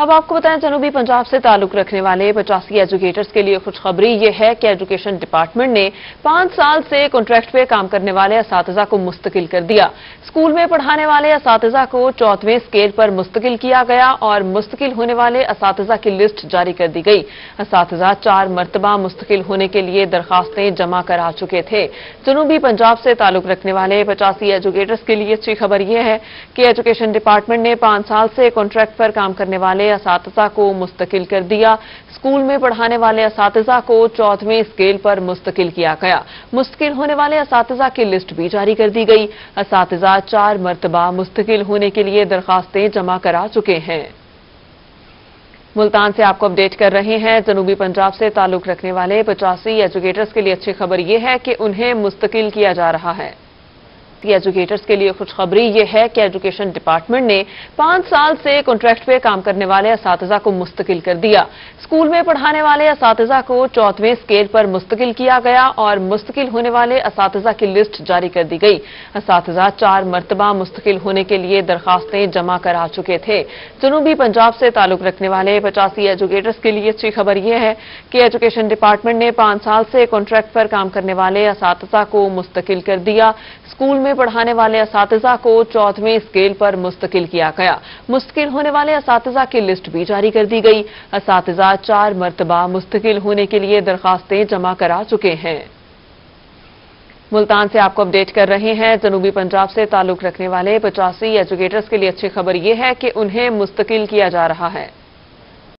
अब आपको बताएं, जनूबी पंजाब से ताल्लुक रखने वाले 85 एजुकेटर्स के लिए खुशखबरी ये है कि एजुकेशन डिपार्टमेंट ने 5 साल से कॉन्ट्रैक्ट पे काम करने वाले असातिज़ा को मुस्तकिल कर दिया। स्कूल में पढ़ाने वाले असातिज़ा को 4वें स्केल पर मुस्तकिल किया गया और मुस्तकिल होने वाले असातिज़ा की लिस्ट जारी कर दी गई। असातिज़ा 4 मरतबा मुस्तकिल होने के लिए दरखास्तें जमा करा चुके थे। जनूबी पंजाब से ताल्लुक रखने वाले 85 एजुकेटर्स के लिए अच्छी खबर यह है कि एजुकेशन डिपार्टमेंट ने 5 साल से कॉन्ट्रैक्ट पर काम करने वाले असातिज़ा को मुस्तकिल कर दिया। स्कूल में पढ़ाने वाले असातिज़ा को 4वें स्केल पर मुस्तकिल किया गया। मुस्तकिल होने वाले असातिज़ा की लिस्ट भी जारी कर दी गई। असातिज़ा 4 मरतबा मुस्तकिल होने के लिए दरखास्तें जमा करा चुके हैं। मुल्तान से आपको अपडेट कर रहे हैं। जनूबी पंजाब से ताल्लुक रखने वाले 85 एजुकेटर्स के लिए अच्छी खबर यह है कि उन्हें मुस्तकिल किया जा रहा है। एजुकेटर्स के लिए खुशखबरी यह है कि एजुकेशन डिपार्टमेंट ने 5 साल से कॉन्ट्रैक्ट पे काम करने वाले असातिज़ा को मुस्तकिल कर दिया। स्कूल में पढ़ाने वाले असातिज़ा को 4वें स्केल पर मुस्तकिल किया गया और मुस्तकिल होने वाले असातिज़ा की लिस्ट जारी कर दी गई। असातिज़ा 4 मरतबा मुस्तकिल होने के लिए दरखास्तें जमा करा चुके थे। जनूबी पंजाब से ताल्लुक रखने वाले 85 एजुकेटर्स के लिए अच्छी खबर यह है कि एजुकेशन डिपार्टमेंट ने 5 साल से कॉन्ट्रैक्ट पर काम करने वाले असातिज़ा को मुस्तकिल कर दिया। स्कूल में पढ़ाने वाले असातिज़ा को 4वें स्केल पर मुस्तकिल किया गया। मुस्तकिल होने वाले असातिज़ा की लिस्ट भी जारी कर दी गई। असातिज़ा 4 मरतबा मुस्तकिल होने के लिए दरखास्तें जमा करा चुके हैं। मुल्तान से आपको अपडेट कर रहे हैं। जनूबी पंजाब से ताल्लुक रखने वाले 85 एजुकेटर्स के लिए अच्छी खबर यह है कि उन्हें मुस्तकिल किया जा रहा है।